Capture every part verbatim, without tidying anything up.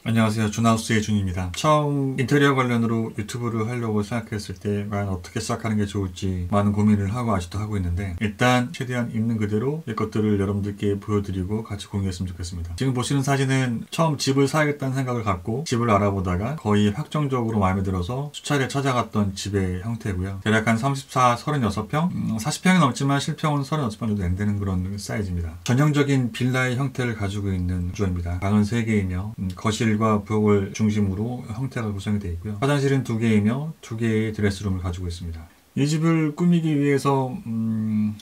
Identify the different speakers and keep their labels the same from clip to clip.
Speaker 1: 안녕하세요. 준하우스의 준입니다. 처음 인테리어 관련으로 유튜브를 하려고 생각했을 때 과연 어떻게 시작하는 게 좋을지 많은 고민을 하고 아직도 하고 있는데, 일단 최대한 있는 그대로 이 것들을 여러분들께 보여드리고 같이 공유했으면 좋겠습니다. 지금 보시는 사진은 처음 집을 사야겠다는 생각을 갖고 집을 알아보다가 거의 확정적으로 마음에 들어서 수차례 찾아갔던 집의 형태고요. 대략 한 삼십사, 삼십육 평? 음, 사십 평이 넘지만 실평은 삼십육 평 정도 안 되는 그런 사이즈입니다. 전형적인 빌라의 형태를 가지고 있는 구조입니다. 방은 세 개이며 음, 거실 과 부엌을 중심으로 형태가 구성이 되어 있고요. 화장실은 두 개이며 두 개의 드레스룸을 가지고 있습니다. 이 집을 꾸미기 위해서 음,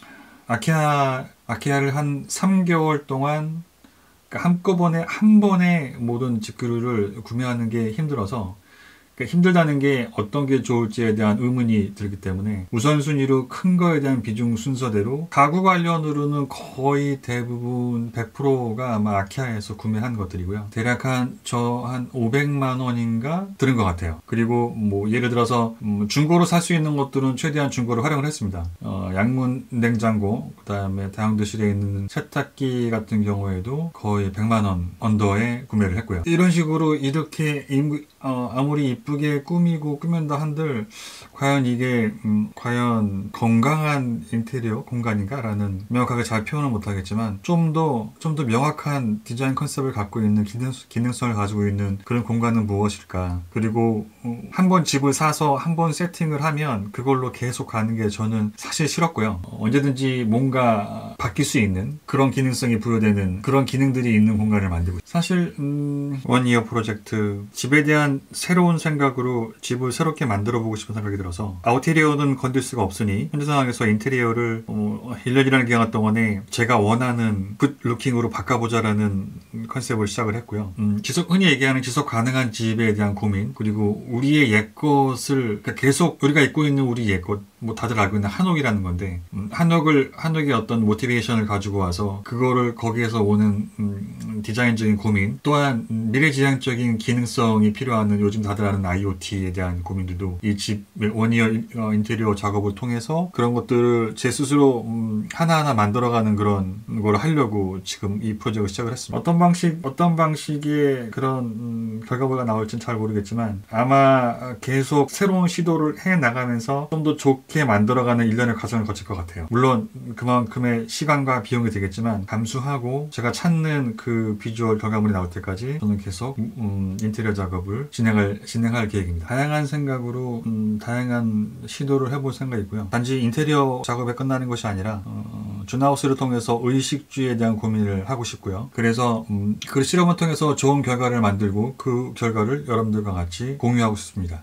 Speaker 1: 아키아, 아키아를 한 삼 개월 동안 그러니까 한꺼번에 한 번에 모든 집기류를 구매하는 게 힘들어서, 그러니까 힘들다는 게 어떤 게 좋을지에 대한 의문이 들기 때문에 우선순위로 큰 거에 대한 비중 순서대로 가구 관련으로는 거의 대부분 백 퍼센트가 아마 아키아에서 구매한 것들이고요. 대략 한 저 한 오백만 원인가 들은 것 같아요. 그리고 뭐 예를 들어서 음 중고로 살 수 있는 것들은 최대한 중고로 활용을 했습니다. 어, 양문 냉장고, 그 다음에 다용도실에 있는 세탁기 같은 경우에도 거의 백만 원 언더에 구매를 했고요. 이런 식으로 이렇게 임, 어, 아무리 이쁘게 꾸미고 꾸민다 한들 과연 이게 음, 과연 건강한 인테리어 공간인가 라는, 명확하게 잘 표현은 못하겠지만 좀 더 좀 더 명확한 디자인 컨셉을 갖고 있는 기능, 기능성을 가지고 있는 그런 공간은 무엇일까. 그리고 음, 한번 집을 사서 한번 세팅을 하면 그걸로 계속 가는 게 저는 사실 싫었고요. 어, 언제든지 뭔가 바뀔 수 있는 그런 기능성이 부여되는 그런 기능들이 있는 공간을 만들고 있어요. 사실 음, 원이어 프로젝트, 집에 대한 새로운 생각으로 집을 새롭게 만들어 보고 싶은 생각이 들어서 아우테리어는 건들 수가 없으니 현재 상황에서 인테리어를 어, 일 년이라는 기간 동안에 제가 원하는 굿 루킹으로 바꿔보자라는 컨셉을 시작을 했고요. 음, 지속, 흔히 얘기하는 지속 가능한 집에 대한 고민, 그리고 우리의 옛것을, 그러니까 계속 우리가 입고 있는 우리 옛것, 뭐 다들 알고 있는 한옥이라는 건데, 음, 한옥을 한옥의 어떤 모티베이션을 가지고 와서 그거를 거기에서 오는 음, 디자인적인 고민, 또한 음, 미래지향적인 기능성이 필요한 요즘 다들 아는 아이오티에 대한 고민들도 이 집 원이어 인테리어 작업을 통해서 그런 것들을 제 스스로 음, 하나하나 만들어가는 그런 걸 하려고 지금 이 프로젝트를 시작을 했습니다. 어떤 방식, 어떤 방식의 그런 음, 결과물가 나올지는 잘 모르겠지만 아마 계속 새로운 시도를 해 나가면서 좀 더 좋게 만들어가는 일련의 과정을 거칠 것 같아요. 물론 그만큼의 시간과 비용이 되겠지만 감수하고 제가 찾는 그 비주얼 결과물이 나올 때까지 저는 계속 음, 인테리어 작업을 진행할, 진행할 계획입니다. 다양한 생각으로 음, 다양한 시도를 해볼 생각이고요. 단지 인테리어 작업에 끝나는 것이 아니라 어, 준하우스를 통해서 의식주에 대한 고민을 하고 싶고요. 그래서 음, 그 실험을 통해서 좋은 결과를 만들고 그 결과를 여러분들과 같이 공유하고 싶습니다.